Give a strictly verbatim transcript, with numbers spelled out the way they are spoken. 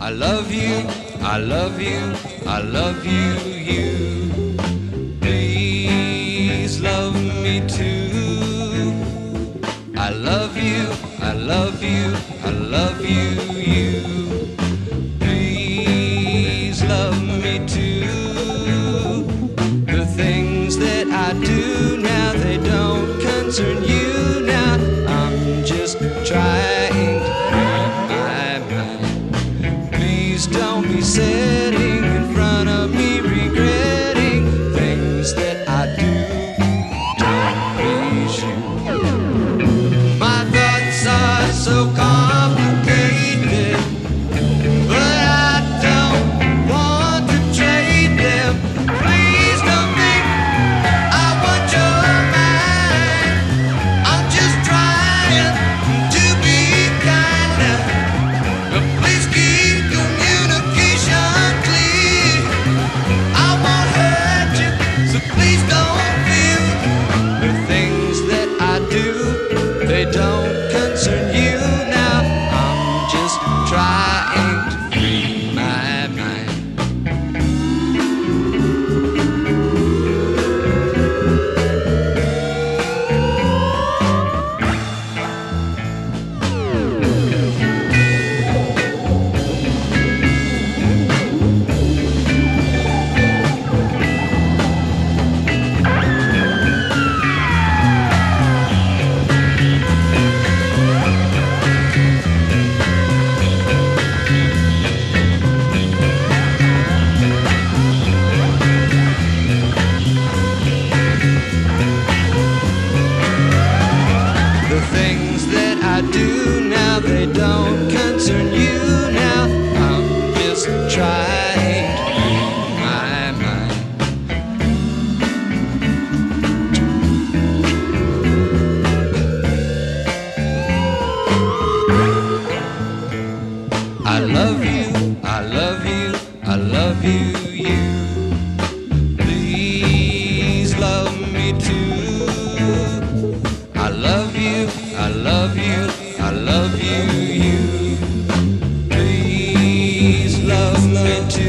I love you, I love you, I love you, you. Please love me too. I love you, I love you, I love you, you. Please love me too. The things that I do now, they don't concern you now. I'm just trying to free my mind. Please don't be sitting in front of me regretting things that I do. Don't please you. My thoughts are so complicated, but I don't want to trade them. Please don't think I want your mind. I'm just trying to be kinder. But please keep communication clear. I won't hurt you, so please don't feel the things that I do, they don't concern you now. I'm just trying to free my mind. The things that I do now, they don't concern you now. I'm just trying to free my mind. I love you, I love you, I love you, you. Please love me too. I love you, I love you, I love you, you. Please love me too.